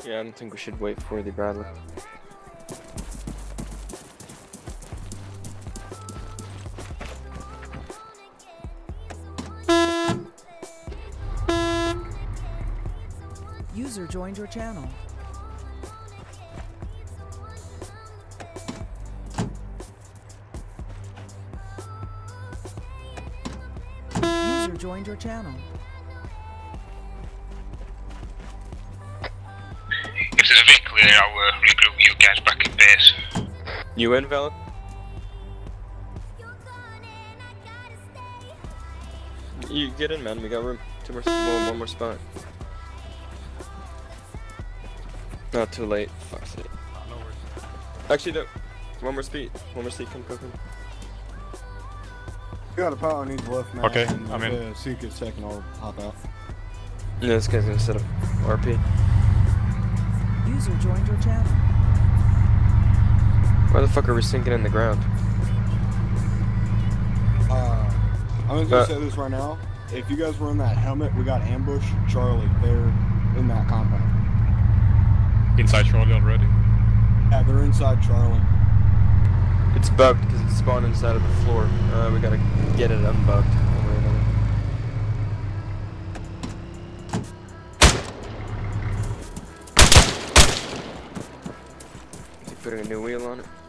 Yeah, I don't think we should wait for the Bradley. User joined your channel. User joined your channel. If there's a vehicle here, I'll regroup you guys back in base. You in, Val? You get in, man. We got room. One more spot. Not too late. Fuck's sake. Actually, no. One more seat. Come. We got a power on each left, man. Okay, and I'm in. See you get second, I'll hop out. Yeah, this guy's gonna set up RP. User joined your channel. Why the fuck are we sinking in the ground? I'm just gonna say this right now. If you guys were in that helmet, we got ambush Charlie there in that compound. Inside Charlie already. Yeah, they're inside Charlie. It's bugged because it's spawned inside of the floor. We gotta get it unbugged. One way or another. Is he putting a new wheel on it?